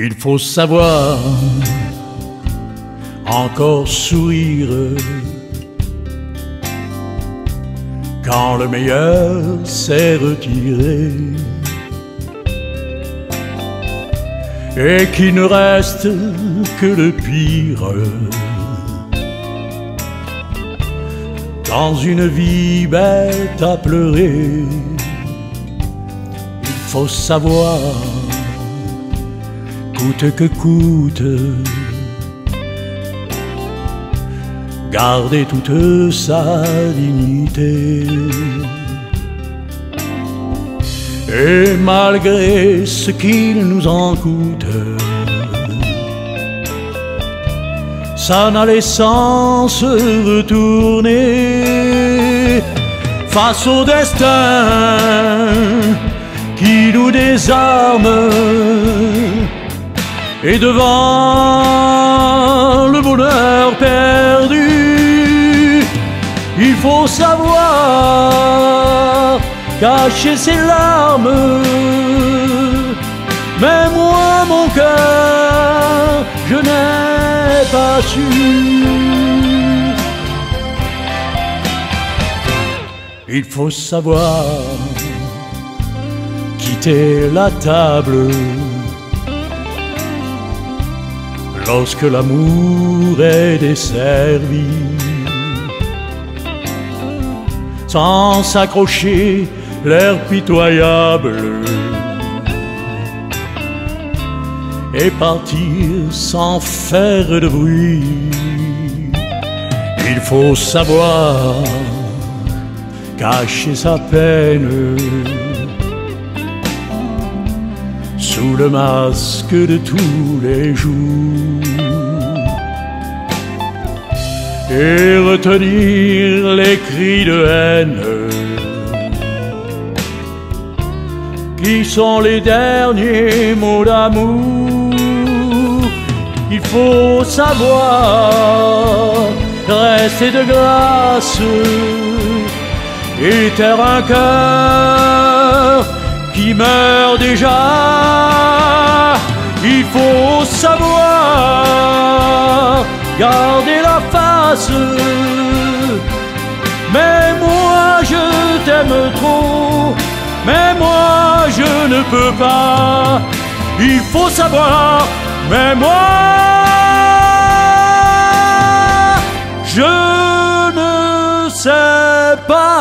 Il faut savoir encore sourire quand le meilleur s'est retiré et qu'il ne reste que le pire dans une vie bête à pleurer. Il faut savoir, coûte que coûte, garder toute sa dignité. Et malgré ce qu'il nous en coûte, ça n'allait sans se retourner face au destin qui nous désarme. Et devant le bonheur perdu, il faut savoir cacher ses larmes. Mais moi, mon cœur, je n'ai pas su. Il faut savoir quitter la table lorsque l'amour est desservi, sans s'accrocher l'air pitoyable, et partir sans faire de bruit. Il faut savoir cacher sa peine sous le masque de tous les jours et retenir les cris de haine qui sont les derniers mots d'amour. Il faut savoir rester de grâce et taire un cœur qui meurt déjà. Il faut savoir garder la face. Mais moi je t'aime trop, mais moi je ne peux pas. Il faut savoir, mais moi je ne sais pas.